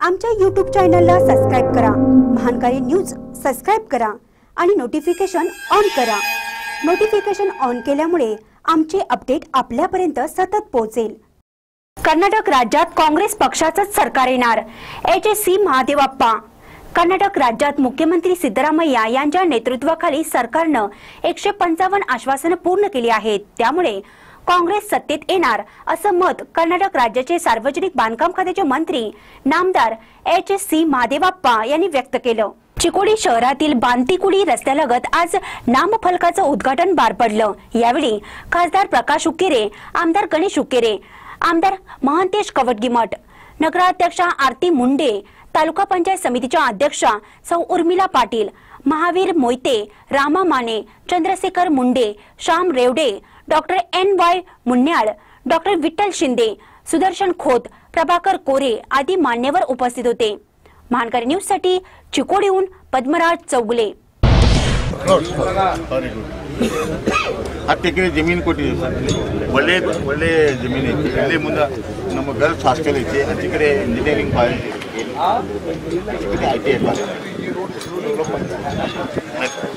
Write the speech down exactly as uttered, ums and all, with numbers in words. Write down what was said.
आमच्या यूट्यूब चॅनलला सबस्क्राइब करा, महानकारी न्यूज सबस्क्राइब करा आणि नोटिफिकेशन ऑन करा। नोटिफिकेशन ऑन केल्यामुळे आमचे अपडेट आपल्यापर्यंत सतत पोहोचेल। कर्नाटक राज्यात काँग्रेस पक्षाचंच सरकार येणार, H S C Mahadevappa. Karnataka राज्यात मुख्यमंत्री सिद्धरामय्या यांच्या नेतृत्वाखाली सरकारनं एकशे पंचावन्न आश्वासनं पूर्ण केली आहेत। त्यामुळे काँग्रेस सत्तेत येणार असं मत कर्नाटक राज्याचे सार्वजनिक बांधकाम खात्याचे मंत्री नामदार एच एस सी महादेवप्पा यांनी व्यक्त केलं। चिकोडी शहरातील बांतिकुडी रस्त्यालगत आज नामफलकाचं उद्घाटन पार पडलं। यावेळी खासदार प्रकाश हुक्केरे, आमदार गणेश हुक्केरे, आमदार महंतेश कवटगीमठ, नगराध्यक्षा आरती मुंडे, तालुका पंचायत समितीच्या अध्यक्षा सौ Urmila Patil, Mahavir Mohite, Rama Mane, Chandrashekhar Munde, Shyam Revade, doctor N Y Munyal, doctor Vitthal Shinde, Sudarshan Khot, Prabhakar Kore आदी मान्यवर उपस्थित होते। महानकारी न्यूज साठी चिकोडीहून पद्मराज चौगुले। ಹತ್ತು ಎಕರೆ ಜಮೀನು ಕೊಟ್ಟಿದ್ದೀವಿ ಸರ್। ಒಳ್ಳೆ ಒಳ್ಳೆ ಜಮೀನು ಐತಿ। ಇಲ್ಲೇ ಮುಂದೆ ನಮ್ಮ ಗರ್ಲ್ಸ್ ಹಾಸ್ಟೆಲ್ ಐತಿ, ಹತ್ತು ಎಕರೆ ಇಂಜಿನಿಯರಿಂಗ್ ಕಾಲೇಜ್ ಐತಿ, ಐ ಟಿ ಐ